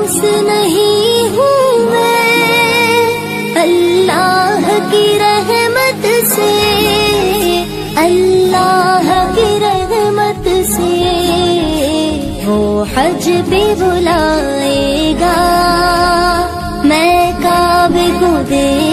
मायूस नहीं हूँ मैं, अल्लाह की रहमत से, अल्लाह की रहमत से वो हज पे बुलाएगा, मैं काबे को दे